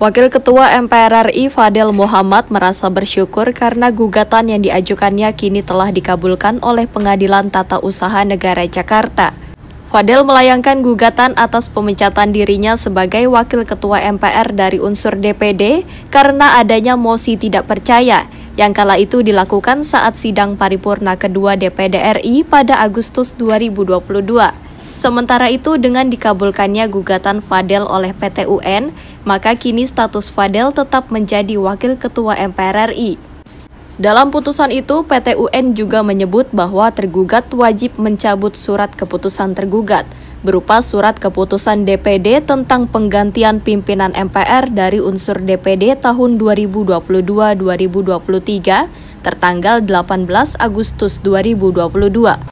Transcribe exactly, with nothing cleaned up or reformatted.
Wakil Ketua M P R R I Fadel Muhammad merasa bersyukur karena gugatan yang diajukannya kini telah dikabulkan oleh Pengadilan Tata Usaha Negara Jakarta. Fadel melayangkan gugatan atas pemecatan dirinya sebagai Wakil Ketua M P R dari unsur D P D karena adanya mosi tidak percaya yang kala itu dilakukan saat sidang paripurna kedua D P D R I pada Agustus dua ribu dua puluh dua. Sementara itu, dengan dikabulkannya gugatan Fadel oleh P T U N, maka kini status Fadel tetap menjadi Wakil Ketua M P R R I. Dalam putusan itu, P T U N juga menyebut bahwa tergugat wajib mencabut surat keputusan tergugat, berupa surat keputusan D P D tentang penggantian pimpinan M P R dari unsur D P D tahun dua ribu dua puluh dua sampai dua ribu dua puluh tiga, tertanggal delapan belas Agustus dua ribu dua puluh dua.